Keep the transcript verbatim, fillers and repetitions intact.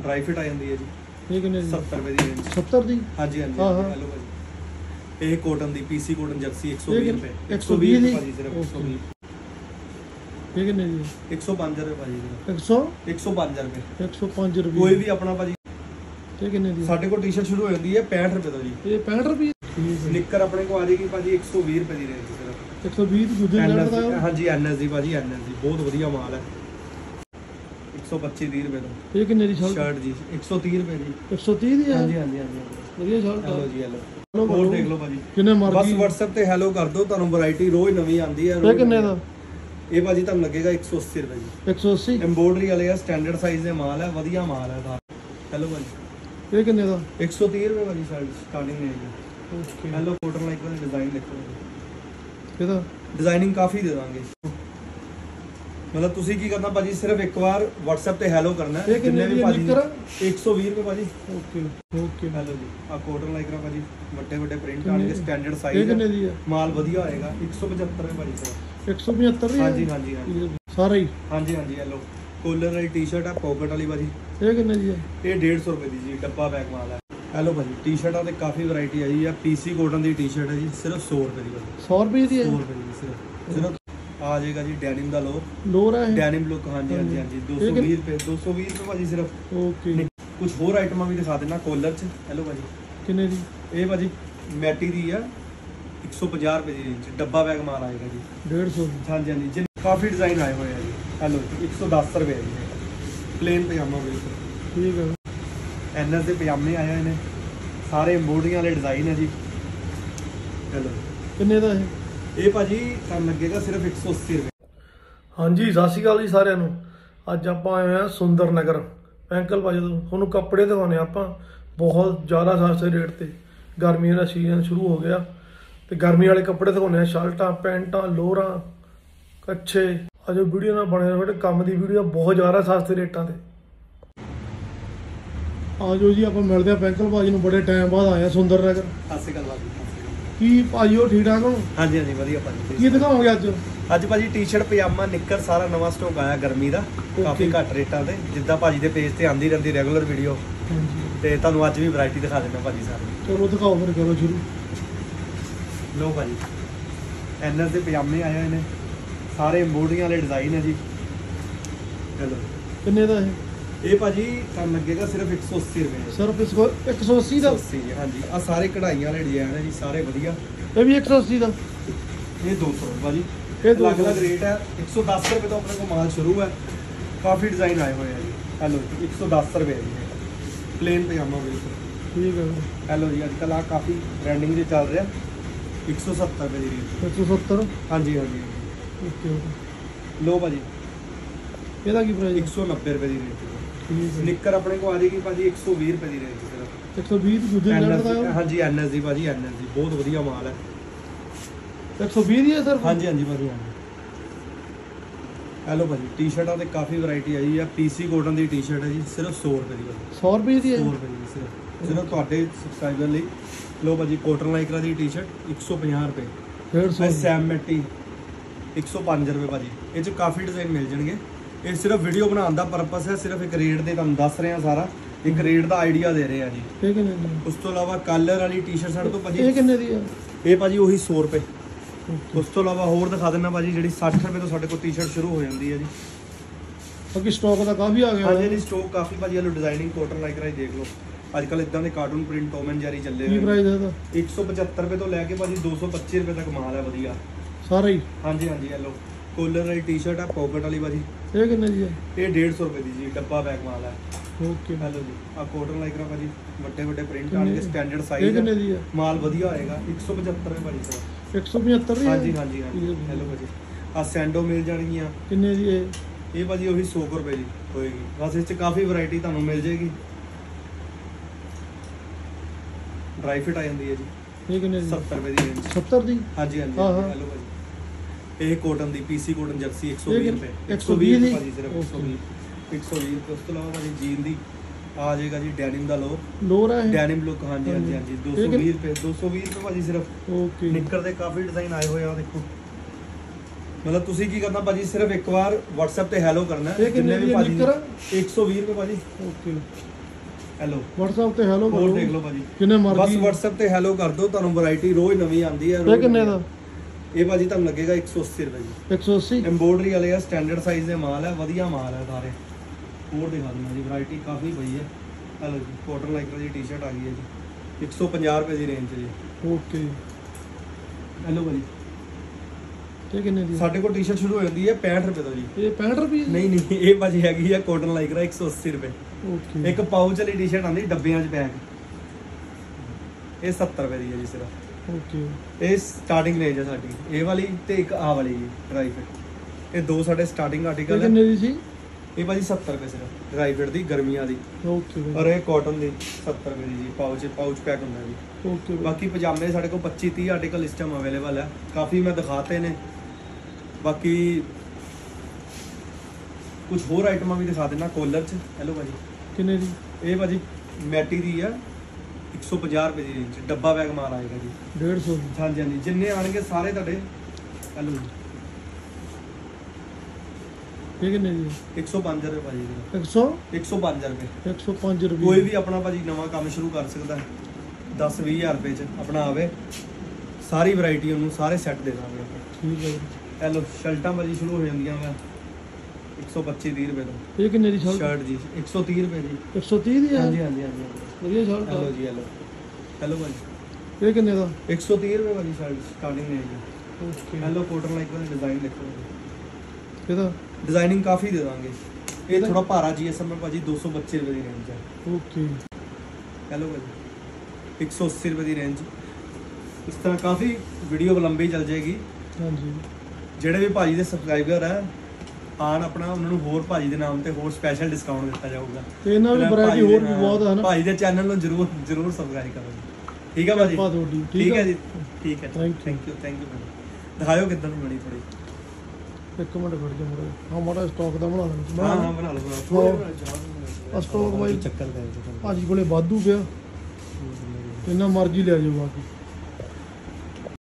Dry fit ਆ ਜਾਂਦੀ ਹੈ ਜੀ। ਇਹ ਕਿੰਨੇ ਦੀ? ਸੱਤਰ ਰੁਪਏ ਦੀ ਰੇਂਜ। ਸੱਤਰ ਦੀ? ਹਾਂਜੀ ਹਾਂਜੀ ਹਾਂ ਹਾਂ ਹੈਲੋ ਭਾਜੀ। ਇਹ ਕੋਟਨ ਦੀ ਪੀਸੀ ਕੋਟਨ ਜਰਸੀ ਇੱਕ ਸੌ ਵੀਹ ਰੁਪਏ। ਇੱਕ ਸੌ ਵੀਹ ਦੀ ਭਾਜੀ ਸਿਰਫ ਇੱਕ ਸੌ ਵੀਹ। ਇਹ ਕਿੰਨੇ ਦੀ? ਇੱਕ ਸੌ ਪੰਜ ਰੁਪਏ ਭਾਜੀ। ਇੱਕ ਸੌ ਇੱਕ ਸੌ ਪੰਜ ਰੁਪਏ। ਇੱਕ ਸੌ ਪੰਜ ਰੁਪਏ ਕੋਈ ਵੀ ਆਪਣਾ ਭਾਜੀ। ਇਹ ਕਿੰਨੇ ਦੀ? ਸਾਡੇ ਕੋਲ ਟੀ-ਸ਼ਰਟ ਸ਼ੁਰੂ ਹੋ ਜਾਂਦੀ ਹੈ ਪੈਂਹਠ ਰੁਪਏ ਤੋਂ ਜੀ। ਇਹ ਪੈਂਹਠ ਰੁਪਏ? ਨਿੱਕਰ ਆਪਣੇ ਕੋਲ ਆ ਜਾਏਗੀ ਭਾਜੀ ਇੱਕ ਸੌ ਵੀਹ ਰੁਪਏ ਦੀ ਰੇਂਜ ਸਿਰਫ। ਇੱਕ ਸੌ ਵੀਹ ਦੀ ਦੂਜੇ ਜੈਕਟ ਦਾ? ਹਾਂਜੀ ਐਨਐਸ ਦੀ ਭਾਜੀ, ਐਨਐਸ ਦੀ ਬਹੁਤ ਵਧੀਆ ਮਾਲ ਹੈ। ਇੱਕ ਸੌ ਪੱਚੀ ਤੀਹ ਰੁਪਏ ਤੋਂ। ਇਹ ਕਿੰਨੇ ਦੀ ਸ਼ਰਟ? ਸ਼ਰਟ ਜੀ ਇੱਕ ਸੌ ਤੀਹ ਰੁਪਏ ਦੀ। ਇੱਕ ਸੌ ਤੀਹ ਦੀ ਹੈ? ਹਾਂਜੀ ਹਾਂਜੀ ਹਾਂਜੀ ਵਧੀਆ ਸ਼ਰਟ। ਹੈਲੋ ਜੀ ਹੈਲੋ। ਹੋਰ ਦੇਖ ਲਓ ਭਾਜੀ ਕਿੰਨੇ ਬਸ ਮਰਜ਼ੀ WhatsApp ਤੇ ਹੈਲੋ ਕਰ ਦਿਓ, ਤੁਹਾਨੂੰ ਵੈਰਾਈਟੀ ਰੋਜ਼ ਨਵੀਂ ਆਉਂਦੀ ਹੈ। ਇਹ ਕਿੰਨੇ ਦਾ? ਇਹ ਭਾਜੀ ਤੁਹਾਨੂੰ ਲੱਗੇਗਾ ਇੱਕ ਸੌ ਅੱਸੀ ਰੁਪਏ ਜੀ। ਇੱਕ ਸੌ ਅੱਸੀ? ਐਮਬੋਡਰੀ ਵਾਲੇ ਆ, ਸਟੈਂਡਰਡ ਸਾਈਜ਼ ਦੇ ਮਾਲ ਹੈ, ਵਧੀਆ ਮਾਲ ਹੈ ਸਾਰਾ। ਹੈਲੋ ਭਾਜੀ। ਇਹ ਕਿੰਨੇ ਦਾ? ਇੱਕ ਸੌ ਤੀਹ ਰੁਪਏ ਭਾਜੀ ਸ਼ਰਟ ਸਟਾਰਟਿੰਗ ਰੇਂਜ ਹੈ। ਓਕੇ। ਹੈਲੋ ਕੋਟਨ ਲਾਈਕ ਦਾ ਡਿਜ਼ਾਈਨ ਦੇਖੋ। ਇਹਦਾ ਡਿਜ਼ਾਈਨਿੰਗ ਕਾਫੀ ਦੇ ਦਾਂਗੇ। ਮਤਲਬ ਤੁਸੀਂ ਕੀ ਕਰਨਾ ਭਾਜੀ, ਸਿਰਫ ਇੱਕ ਵਾਰ WhatsApp ਤੇ ਹੈਲੋ ਕਰਨਾ ਹੈ। ਜਿੰਨੇ ਵੀ ਭਾਜੀ ਇੱਕ ਸੌ ਵੀਹ ਰੁਪਏ ਭਾਜੀ। Okay okay. ਹੈਲੋ ਜੀ ਆ ਕੋਟਨ ਲਾਈਕ ਦਾ ਭਾਜੀ, ਵੱਡੇ ਵੱਡੇ ਪ੍ਰਿੰਟ ਆਣਗੇ, ਸਟੈਂਡਰਡ ਸਾਈਜ਼। ਇਹ ਕਿੰਨੇ ਦੀ ਹੈ? ਮਾਲ ਵਧੀਆ ਆਏਗਾ। ਇੱਕ ਸੌ ਪਝੱਤਰ ਰੁਪਏ ਭਾਜੀ ਸਰ। ਇੱਕ ਸੌ ਪਝੱਤਰ ਦੀ? ਹਾਂਜੀ ਹਾਂਜੀ ਹਾਂਜੀ ਸਾਰਾ ਹੀ? ਹਾਂਜੀ ਹਾਂਜੀ ਹੈਲੋ ਕੋਲਰ ਵਾਲੀ ਟੀ-ਸ਼ਰਟ ਆ, ਪਾਕਟ ਵਾਲੀ ਭਾਜੀ। ਇਹ ਕਿੰਨੇ ਦੀ ਹੈ? ਇਹ ਡੇਢ ਸੌ ਰੁਪਏ ਦੀ ਜੀ, ਡੱਬਾ ਪੈਕ ਮਾਲ ਹੈ। ਹੈਲੋ ਭਾਜੀ ਟੀ-ਸ਼ਰਟਾਂ ਤੇ ਕਾਫੀ ਵੈਰਾਈਟੀ ਆਈ ਹੈ। ਪੀਸੀ ਕੋਟਨ ਦੀ ਟੀ-ਸ਼ਰਟ ਹੈ ਜੀ, ਸਿਰਫ ਸੌ ਰੁਪਏ ਦੀ ਭਾਜੀ। ਸੌ ਰੁਪਏ ਦੀ ਹੈ? ਸੌ ਰੁਪਏ ਦੀ ਸਿਰਫ। ਸਿਰਫ ਆ ਜਾਏਗਾ ਜੀ ਡੈਨਿਮ ਦਾ ਲੋ ਲੋਰ ਹੈ? Denim look. ਹਾਂਜੀ ਹਾਂਜੀ ਹਾਂਜੀ ਦੋ ਸੌ ਵੀਹ ਰੁਪਏ। ਦੋ ਸੌ ਵੀਹ ਰੁਪਏ ਭਾਜੀ ਸਿਰਫ। ਓਕੇ। ਕੁਝ ਹੋਰ ਆਈਟਮਾਂ ਵੀ ਦਿਖਾ ਦੇਣਾ ਕੋਲਰ 'ਚ। ਹੈਲੋ ਭਾਜੀ ਕਿੰਨੇ ਦੀ? ਇਹ ਭਾਜੀ ਮੈਟੀ ਦੀ ਆ, ਇੱਕ ਸੌ ਪੰਜਾਹ ਰੁਪਏ ਦੀ ਰੇਂਜ, ਡੱਬਾ ਪੈਕ ਮਾਲ ਆਏਗਾ ਜੀ। ਡੇਢ ਸੌ? ਹਾਂਜੀ ਹਾਂਜੀ ਜਿਨ ਕਾਫੀ ਡਿਜ਼ਾਈਨ ਆਏ ਹੋਏ ਆ ਜੀ। ਹੈਲੋ ਇੱਕ ਸੌ ਦਸ ਰੁਪਏ ਜੀ। ਪਲੇਨ ਪਜਾਮਾ ਬਿਲਕੁਲ ਠੀਕ ਹੈ। ਐਨਐਸ ਦੇ ਪਜਾਮੇ ਆਏ ਹੋਏ ਨੇ, ਸਾਰੇ ਐਮਬੋਡਰੀਆਂ ਵਾਲੇ ਡਿਜ਼ਾਈਨ ਹੈ ਜੀ। ਹੈਲੋ ਕਿੰਨੇ ਦਾ ਇਹ? ਇਹ ਭਾਜੀ ਤੁਹਾਨੂੰ ਲੱਗੇਗਾ ਸਿਰਫ ਇੱਕ ਸੌ ਅੱਸੀ ਰੁਪਏ। ਹਾਂਜੀ ਸਤਿ ਸ਼੍ਰੀ ਅਕਾਲ ਜੀ ਸਾਰਿਆਂ ਨੂੰ। ਅੱਜ ਆਪਾਂ ਆਏ ਹੋਏ ਹਾਂ ਸੁੰਦਰ ਨਗਰ ਅੰਕਲ ਭਾਜੀ ਤੋਂ। ਤੁਹਾਨੂੰ ਕੱਪੜੇ ਦਿਖਾਉਣੇ ਆਪਾਂ ਬਹੁਤ ਜ਼ਿਆਦਾ ਸਸਤੇ ਰੇਟ ਤੇ। ਗਰਮੀਆਂ ਦਾ ਸੀਜ਼ਨ ਸ਼ੁਰੂ ਹੋ ਗਿਆ ਤੇ ਗਰਮੀ ਵਾਲੇ ਕੱਪੜੇ ਦਿਖਾਉਣੇ ਆ। ਸ਼ਰਟਾਂ, ਪੈਂਟਾਂ, ਲੋਰਾਂ, ਕੱਛੇ। ਅੱਜ ਵੀਡੀਓ ਨਾਲ ਬਣੇ ਹੋਏ ਕੰਮ ਦੀ ਵੀਡੀਓ ਬਹੁਤ ਜ਼ਿਆਦਾ ਸਸਤੇ ਰੇਟਾਂ ਤੇ। ਆ ਜਾਓ ਜੀ ਆਪਾਂ ਮਿਲਦੇ ਆ ਅੰਕਲ ਭਾਜੀ ਨੂੰ, ਬੜੇ ਟਾਈਮ ਬਾਅਦ ਆਏ ਆ ਸੁੰਦਰ ਨਗਰ। ਸਤਿ ਸ਼੍ਰੀ ਅਕਾਲ ਭਾਜੀ। ਕੀ ਭਾਜੀ ਉਹ ਠੀਕ ਠਾਕ ਹੋ? ਹਾਂਜੀ ਹਾਂਜੀ ਵਧੀਆ ਭਾਜੀ। ਕੀ ਦਿਖਾਓਗੇ ਅੱਜ? ਅੱਜ ਭਾਜੀ ਟੀ-ਸ਼ਰਟ ਪਜਾਮਾ ਨਿੱਕਰ ਸਾਰਾ ਨਵਾਂ ਸਟਾਕ ਆਇਆ ਗਰਮੀ ਦਾ, ਕਾਫੀ ਘੱਟ ਰੇਟਾਂ ਤੇ। ਜਿੱਦਾਂ ਭਾਜੀ ਦੇ ਪੇਜ ਤੇ ਆਂਦੀ ਰਹਿੰਦੀ ਰੈਗੂਲਰ ਵੀਡੀਓ, ਤੇ ਤੁਹਾਨੂੰ ਅੱਜ ਵੀ ਵੈਰਾਈਟੀ ਦਿਖਾ ਦਿੰਦਾ ਭਾਜੀ ਸਾਰੀ। ਚਲੋ ਦਿਖਾਓ ਫਿਰ, ਕਰੋ ਸ਼ੁਰੂ। ਲੋ ਭਾਜੀ ਐਨਐਸ ਦੇ ਪਜਾਮੇ ਆਏ ਹੋਏ ਨੇ, ਸਾਰੇ ਐਮਬੋਡਰੀਆਂ ਵਾਲੇ ਡਿਜ਼ਾਈਨ ਹੈ ਜੀ। ਚਲੋ ਕਿੰਨੇ ਦਾ ਇਹ? ਇਹ ਭਾਜੀ ਤੁਹਾਨੂੰ ਲੱਗੇਗਾ ਸਿਰਫ ਇੱਕ ਸੌ ਅੱਸੀ ਰੁਪਏ। ਸਿਰਫ ਇੱਕ ਸੌ ਅੱਸੀ ਦਾ? ਅੱਸੀ ਜੀ ਹਾਂਜੀ। ਆ ਸਾਰੇ ਕਢਾਈਆਂ ਵਾਲੇ ਡਿਜ਼ਾਈਨ ਹੈ ਜੀ, ਸਾਰੇ ਵਧੀਆ। ਇਹ ਵੀ ਇੱਕ ਸੌ ਅੱਸੀ ਦਾ? ਇਹ ਦੋ ਸੌ ਭਾਜੀ। ਇਹ ਅਲੱਗ ਅਲੱਗ ਰੇਟ ਹੈ। ਇੱਕ ਸੌ ਦਸ ਰੁਪਏ ਤੋਂ ਆਪਣੇ ਕੋਲ ਮਾਲ ਸ਼ੁਰੂ ਹੈ, ਕਾਫੀ ਡਿਜ਼ਾਈਨ ਆਏ ਹੋਏ ਆ ਜੀ। ਹੈਲੋ ਇੱਕ ਸੌ ਦਸ ਰੁਪਏ ਜੀ, ਪਲੇਨ ਪਜਾਮਾ ਬਿਲਕੁਲ ਠੀਕ ਹੈ। ਹੈਲੋ ਜੀ ਅੱਜ ਕੱਲ੍ਹ ਆ ਕਾਫੀ ਟ੍ਰੈਂਡਿੰਗ 'ਚ ਚੱਲ ਰਿਹਾ। ਇੱਕ ਸੌ ਸੱਤਰ ਰੁਪਏ ਦੀ ਰੇਟ। ਇੱਕ ਸੌ ਸੱਤਰ? ਹਾਂਜੀ ਹਾਂਜੀ ਓਕੇ। ਲੋ ਭਾਜੀ ਇਹਦਾ ਕੀ ਪ੍ਰਾਈਸ? ਇੱਕ ਸੌ ਨੱਬੇ ਰੁਪਏ ਦੀ ਰੇਟ। ਠੀਕ ਹੈ। ਨਿੱਕਰ ਆਪਣੇ ਕੋਲ ਆ ਜਾਏਗੀ ਭਾਜੀ ਇੱਕ ਸੌ ਵੀਹ ਰੁਪਏ ਦੀ ਰੇਂਜ ਸਿਰਫ। ਇੱਕ ਸੌ ਵੀਹ ਦੀ ਦੂਜੇ ਜੈਕਟ ਦਾ? ਹਾਂਜੀ ਐਨਐਸ ਦੀ ਭਾਜੀ, ਐਨਐਸ ਦੀ ਬਹੁਤ ਵਧੀਆ ਮਾਲ ਹੈ। ਇੱਕ ਸੌ ਵੀਹ ਦੀ ਹੈ ਸਰ? ਹਾਂਜੀ ਹਾਂਜੀ ਭਾਜੀ ਹਾਂਜੀ। ਹੈਲੋ ਭਾਜੀ ਟੀ-ਸ਼ਰਟਾਂ ਤੇ ਕਾਫੀ ਵੈਰਾਈਟੀ ਆਈ ਹੈ। ਪੀਸੀ ਕੋਟਨ ਦੀ ਟੀ-ਸ਼ਰਟ ਹੈ ਜੀ, ਸਿਰਫ ਸੌ ਰੁਪਏ ਦੀ ਭਾਜੀ। ਸੌ ਰੁਪਏ ਦੀ ਹੈ? ਸੌ ਰੁਪਏ ਦੀ ਸਿਰਫ, ਸਿਰਫ ਤੁਹਾਡੇ ਸਬਸਕ੍ਰਾਈਬਰ ਲਈ। ਲੋ ਭਾਜੀ ਕੋਟਨ ਲਾਈਕਰਾ ਦੀ ਟੀ-ਸ਼ਰਟ ਇੱਕ ਸੌ ਪੰਜਾਹ ਰੁਪਏ। ਡੇਢ ਸੌ? ਸੈਮ ਮੈਟੀ ਇੱਕ ਸੌ ਪੰਜ ਰੁਪਏ ਭਾਜੀ। ਇਹ 'ਚ ਕਾਫੀ ਡਿਜ਼ਾਈਨ ਮਿਲ ਜਾਣਗੇ। ਇਹ ਸਿਰਫ ਵੀਡੀਓ ਬਣਾਉਣ ਦਾ ਪਰਪਸ ਹੈ, ਸਿਰਫ ਇੱਕ ਰੇਟ ਦੇ ਤੁਹਾਨੂੰ ਦੱਸ ਰਹੇ ਹਾਂ ਸਾਰਾ, ਇੱਕ ਰੇਟ ਦਾ ਆਈਡੀਆ ਦੇ ਰਹੇ ਆ ਜੀ। ਇਹ ਕਿੰਨੇ ਦੀ? ਉਸ ਤੋਂ ਇਲਾਵਾ ਕਾਲਰ ਵਾਲੀ ਟੀ-ਸ਼ਰਟ ਸਾਡੇ ਤੋਂ ਭਾਜੀ। ਇਹ ਕਿੰਨੇ ਦੀ ਹੈ? ਇਹ ਭਾਜੀ ਉਹੀ ਸੌ ਰੁਪਏ। ਉਸ ਤੋਂ ਇਲਾਵਾ ਹੋਰ ਦਿਖਾ ਦਿੰਦਾ ਭਾਜੀ, ਜਿਹੜੀ ਸੱਠ ਰੁਪਏ ਤੋਂ ਸਾਡੇ ਕੋਲ ਟੀ-ਸ਼ਰਟ ਸ਼ੁਰੂ ਹੋ ਜਾਂਦੀ ਹੈ ਜੀ। ਬਾਕੀ ਸਟਾਕ ਦਾ ਕਾਫੀ ਆ ਗਿਆ। ਹਾਂਜੀ ਜੀ ਸਟਾਕ ਕਾਫੀ ਭਾਜੀ। ਲੋ ਡਿਜ਼ਾਈਨਿੰਗ ਕੋਟਨ ਲਾਈਕਰਾ ਹੀ ਦੇਖ ਲਓ। ਅੱਜ ਕੱਲ੍ਹ ਇਦਾਂ ਦੇ cartoon print Tom and Jerry ਚੱਲੇ ਕੀ ਪ੍ਰਾਈਸ ਹੈ ਇਹਦਾ? ਇੱਕ ਸੌ ਪਝੱਤਰ ਰੁਪਏ ਤੋਂ ਲੈ ਕੇ ਭਾਜੀ ਦੋ ਸੌ ਪੱਚੀ ਰੁਪਏ ਤੱਕ ਮਾਲ ਹੈ ਵਧੀਆ ਸਾਰਾ ਹੀ? ਹਾਂਜੀ ਹਾਂਜੀ ਲੋ ਕੋਲਰ ਵਾਲੀ ਟੀ-ਸ਼ਰਟ ਆ, ਪਾਕਟ ਵਾਲੀ ਭਾਜੀ। ਇਹ ਕਿੰਨੇ ਦੀ ਹੈ? ਇਹ ਡੇਢ ਸੌ ਰੁਪਏ ਦੀ ਜੀ, ਡੱਬਾ ਪੈਕ ਮਾਲ ਹੈ। ਓਕੇ। ਹੈਲੋ ਜੀ ਆ ਕੋਟਨ ਲਾਈਕਰਾ ਭਾਜੀ, ਵੱਡੇ ਵੱਡੇ ਪ੍ਰਿੰਟ ਆਣਗੇ, ਸਟੈਂਡਰਡ ਇਹ ਸਾਈਜ਼ ਕਿੰਨੇ ਦੀ ਹੈ? ਮਾਲ ਵਧੀਆ ਹੋਏਗਾ। ਇੱਕ ਸੌ ਪਝੱਤਰ ਰੁਪਏ ਭਾਜੀ ਸਰ। ਇੱਕ ਸੌ ਪਝੱਤਰ ਦੀ? ਹਾਂਜੀ ਹਾਂਜੀ ਹਾਂਜੀ ਹੈਲੋ ਭਾਜੀ ਆ ਸੈਂਡੋ ਮਿਲ ਜਾਣਗੀਆਂ। ਕਿੰਨੇ ਦੀ ਇਹ? ਇਹ ਭਾਜੀ ਉਹੀ ਸੌ ਰੁਪਏ ਦੀ ਹੋਏਗੀ। ਬਸ ਇਸ 'ਚ ਕਾਫੀ ਵੈਰਾਈਟੀ ਤੁਹਾਨੂੰ ਮਿਲ ਜਾਏਗੀ। ਡਰਾਈ ਫਿਟ ਆ ਜਾਂਦੀ ਹੈ ਜੀ। ਇਹ ਕਿੰਨੇ ਦੀ? ਸੱਤਰ ਰੁਪਏ ਦੀ ਰੇਂਜ। ਸੱਤਰ ਦੀ? ਹਾਂਜੀ ਹਾਂਜੀ ਹਾਂ ਹਾਂ। ਹੈਲੋ ਭਾਜੀ ਇਹ ਕੋਟਨ ਦੀ ਪੀਸੀ ਕੋਟਨ ਜਰਸੀ ਇੱਕ ਸੌ ਵੀਹ ਰੁਪਏ। ਇੱਕ ਸੌ ਵੀਹ ਦੀ ਭਾਜੀ ਸਿਰਫ ਇੱਕ ਸੌ ਵੀਹ। ਇੱਕ ਸੌ ਵੀਹ ਰੁਪਏ। ਉਸ ਤੋਂ ਇਲਾਵਾ ਭਾਜੀ ਜੀਨ ਦੀ ਆ ਜਾਏਗਾ ਜੀ ਡੈਨਿਮ ਦਾ ਲੋ ਲੋਰ ਹੈ? Denim look. ਹਾਂਜੀ ਹਾਂਜੀ ਹਾਂਜੀ ਦੋ ਸੌ ਵੀਹ ਰੁਪਏ। ਦੋ ਸੌ ਵੀਹ ਰੁਪਏ ਭਾਜੀ ਸਿਰਫ। ਓਕੇ। ਨਿੱਕਰ ਦੇ ਕਾਫੀ ਡਿਜ਼ਾਈਨ ਆਏ ਹੋਏ ਆ ਦੇਖੋ। ਮਤਲਬ ਤੁਸੀਂ ਕੀ ਕਰਨਾ ਭਾਜੀ, ਸਿਰਫ ਇੱਕ ਵਾਰ WhatsApp ਤੇ ਹੈਲੋ ਕਰਨਾ ਹੈ। ਇਹ ਕਿੰਨੇ ਦੀ ਭਾਜੀ ਨਿੱਕਰ? ਇੱਕ ਸੌ ਵੀਹ ਰੁਪਏ ਭਾਜੀ। ਓਕੇ ਹੈਲੋ WhatsApp ਤੇ ਹੈਲੋ ਹੋਰ ਦੇਖ ਲਓ ਭਾਜੀ, ਕਿੰਨੇ ਬਸ ਮਰਜ਼ੀ WhatsApp ਤੇ ਹੈਲੋ ਕਰ ਦਿਓ, ਤੁਹਾਨੂੰ ਵੈਰਾਈਟੀ ਰੋਜ਼ ਨਵੀਂ ਆਉਂਦੀ ਹੈ। ਇਹ ਕਿੰਨੇ ਦਾ? ਇਹ ਭਾਜੀ ਤੁਹਾਨੂੰ ਲੱਗੇਗਾ ਇੱਕ ਸੌ ਅੱਸੀ ਰੁਪਏ ਜੀ। ਇੱਕ ਸੌ ਅੱਸੀ ਐਮਬੋਡਰੀ ਵਾਲੇ ਆ, ਸਟੈਂਡਰਡ ਸਾਈਜ਼ ਦੇ ਮਾਲ ਹੈ, ਵਧੀਆ ਮਾਲ ਹੈ ਸਾਰੇ। ਹੋਰ ਦਿਖਾ ਦਿੰਦਾ ਜੀ, ਵੈਰਾਈਟੀ ਕਾਫੀ ਪਈ ਹੈ। ਹੈਲੋ ਜੀ, ਕਾਟਨ ਲਾਈਕਰ ਦੀ ਟੀ-ਸ਼ਰਟ ਆ ਗਈ ਹੈ ਜੀ, ਇੱਕ ਸੌ ਪੰਜਾਹ ਰੁਪਏ ਦੀ ਰੇਂਜ 'ਚ ਜੀ। ਓਕੇ ਹੈਲੋ ਭਾਜੀ, ਇਹ ਕਿੰਨੇ ਦੀ? ਸਾਡੇ ਕੋਲ ਟੀ-ਸ਼ਰਟ ਸ਼ੁਰੂ ਹੋ ਜਾਂਦੀ ਹੈ ਪੈਂਹਠ ਰੁਪਏ ਤੋਂ ਜੀ। ਇਹ ਪੈਂਹਠ ਰੁਪਏ? ਨਹੀਂ ਨਹੀਂ, ਇਹ ਭਾਜੀ ਹੈਗੀ ਆ ਕਾਟਨ ਲਾਈਕਰ ਇੱਕ ਸੌ ਅੱਸੀ ਰੁਪਏ। ਓਕੇ ਇੱਕ ਪਾਊਚ ਵਾਲੀ ਟੀ-ਸ਼ਰਟ ਆਉਂਦੀ ਡੱਬਿਆਂ 'ਚ ਪੈਕ, ਇਹ ਸੱਤਰ ਰੁਪਏ ਦੀ ਹੈ ਜੀ ਸਿਰਫ। ਓਕੇ ਇਹ ਸਟਾਰਟਿੰਗ ਰੇਂਜ ਹੈ ਸਾਡੀ, ਇਹ ਵਾਲੀ ਤੇ ਇੱਕ ਆਹ ਵਾਲੀ ਜੀ ਡਰਾਈ ਫਿਟ। ਇਹ ਦੋ ਸਾਡੇ ਸਟਾਰਟਿੰਗ ਇਹ ਆਰਟੀਕਲ ਹੈ। ਕਿੰਨੇ ਦੀ ਸੀ? ਇਹ ਭਾਜੀ ਸੱਤਰ ਰੁਪਏ ਸਿਰਫ, ਡਰਾਈ ਫਿਟ ਦੀ ਗਰਮੀਆਂ ਦੀ। ਓਕੇ ਔਰ ਇਹ ਕਾਟਨ ਦੀ ਸੱਤਰ ਰੁਪਏ ਦੀ ਜੀ, ਪਾਊਚ ਪਾਊਚ ਪੈਕ ਹੁੰਦਾ ਜੀ। ਓਕੇ ਬਾਕੀ ਪਜਾਮੇ ਸਾਡੇ ਕੋਲ ਪੱਚੀ ਤੀਹ ਆਰਟੀਕਲ ਇਸ ਟਾਈਮ ਅਵੇਲੇਬਲ ਹੈ, ਕਾਫੀ ਮੈਂ ਦਿਖਾਤੇ ਨੇ। ਬਾਕੀ ਕੁਝ ਹੋਰ ਆਈਟਮਾਂ ਵੀ ਦਿਖਾ ਦੇਣਾ ਕੋਲਰ 'ਚ। ਹੈਲੋ ਭਾਜੀ, ਕਿੰਨੇ ਦੀ? ਇਹ ਭਾਜੀ ਮੈਟੀ ਦੀ ਆ, ਇੱਕ ਸੌ ਪੰਜਾਹ ਰੁਪਏ ਦੀ ਰੇਂਜ 'ਚ ਡੱਬਾ ਬੈਗ ਮਾਲ ਆਏਗਾ ਜੀ। ਡੇਢ ਸੌ ਦੀ? ਹਾਂਜੀ ਹਾਂਜੀ, ਜਿੰਨੇ ਆਣਗੇ ਸਾਰੇ ਤੁਹਾਡੇ। ਹੈਲੋ ਜੀ, ਇਹ ਕਿੰਨੇ ਦੀ? ਇੱਕ ਸੌ ਪੰਜ ਰੁਪਏ ਭਾਜੀ ਦੀ। ਇੱਕ ਸੌ ਇੱਕ ਸੌ ਪੰਜ ਰੁਪਏ। ਇੱਕ ਸੌ ਪੰਜ ਰੁਪਏ? ਕੋਈ ਵੀ ਆਪਣਾ ਭਾਜੀ ਨਵਾਂ ਕੰਮ ਸ਼ੁਰੂ ਕਰ ਸਕਦਾ ਹੈ, ਦਸ ਵੀਹ ਹਜ਼ਾਰ ਰੁਪਏ 'ਚ ਆਪਣਾ ਆਵੇ, ਸਾਰੀ ਵੈਰਾਈਟੀ ਉਹਨੂੰ ਸਾਰੇ ਸੈੱਟ ਦੇ ਦਾਂਗੇ ਆਪਾਂ। ਠੀਕ ਹੈ ਵੀਰੇ। ਹੈਲੋ, ਸ਼ਰਟਾਂ ਭਾਜੀ ਸ਼ੁਰੂ ਹੋ ਜਾਂਦੀਆਂ ਵਾ ਇੱਕ ਸੌ ਪੱਚੀ ਤੀਹ ਰੁਪਏ ਤੋਂ। ਇਹ ਕਿੰਨੇ ਦੀ ਸ਼ਰਟ? ਸ਼ਰਟ ਜੀ ਇੱਕ ਸੌ ਤੀਹ ਰੁਪਏ ਜੀ। ਇੱਕ ਸੌ ਤੀਹ ਦੀ ਹੈ? ਹਾਂਜੀ ਹਾਂਜੀ ਹਾਂਜੀ। ਵਧੀਆ ਸ਼ਰਟ ਹੈਲੋ ਆ। ਜੀ, ਹੈਲੋ ਹੈਲੋ ਭਾਜੀ, ਇਹ ਕਿੰਨੇ ਦਾ? ਇੱਕ ਸੌ ਤੀਹ ਰੁਪਏ ਭਾਜੀ shirt starting range. Okay hello, cotton like ਦਾ ਡਿਜ਼ਾਈਨ ਦੇਖੋ, ਕਿਹਦਾ? ਡਿਜ਼ਾਈਨਿੰਗ ਕਾਫੀ ਦੇ ਦਾਂਗੇ। ਇਹ ਥੋੜਾ ਭਾਰਾ ਜੀਐਸਐਮ ਹੈ ਭਾਜੀ, ਦੋ ਸੌ ਪੱਚੀ ਰੁਪਏ ਦੀ ਰੇਂਜ ਹੈ। ਓਕੇ ਹੈਲੋ ਭਾਜੀ, ਇੱਕ ਸੌ ਅੱਸੀ ਰੁਪਏ ਦੀ ਰੇਂਜ। ਇਸ ਤਰ੍ਹਾਂ ਕਾਫੀ ਵੀਡੀਓ ਲੰਬੀ ਚੱਲ ਜਾਏਗੀ। ਹਾਂਜੀ, ਜਿਹੜੇ ਵੀ ਭਾਜੀ ਦੇ ਸਬਸਕ੍ਰਾਈਬਰ ਹੈ ਆਣ ਆਪਣਾ, ਉਹਨਾਂ ਨੂੰ ਹੋਰ ਭਾਜੀ ਦੇ ਨਾਮ ਤੇ ਹੋਰ ਸਪੈਸ਼ਲ ਡਿਸਕਾਊਂਟ ਦਿੱਤਾ ਜਾਊਗਾ। ਤੇ ਇਹਨਾਂ ਵਿੱਚ ਵੈਰਾਈਟੀ ਹੋਰ ਵੀ ਬਹੁਤ ਹੈ ਨਾ। ਭਾਜੀ ਦੇ ਚੈਨਲ ਨੂੰ ਜਰੂਰ ਜਰੂਰ ਸਬਸਕ੍ਰਾਈਬ ਕਰੋ। ਠੀਕ ਹੈ ਭਾਜੀ, ਕਿਰਪਾ ਤੁਹਾਡੀ। ਠੀਕ ਹੈ ਜੀ, ਠੀਕ ਹੈ, Thank you. Thank you thank you. ਦਿਖਾਇਓ ਕਿੱਦਾਂ ਨੂੰ ਬਣੀ ਥੋੜੀ। ਇੱਕ ਮਿੰਟ ਖੜ ਜਾ ਮੁੰਡਾ, ਹਾਂ ਮਾੜਾ ਸਟਾਕ ਦਾ ਬਣਾ ਲੈਣਾ। ਹਾਂ ਹਾਂ, ਬਣਾ ਲਓ ਬਣਾ ਲਓ। ਥੋੜਾ ਆ ਸਟਾਕ ਬਾਈ ਚੱਕਰ ਦੇ ਭਾਜੀ ਕੋਲੇ ਵਾਧੂ ਪਿਆ, ਜਿੰਨਾ ਮਰਜ਼ੀ ਲੈ ਜਾਓ ਬਾਕੀ।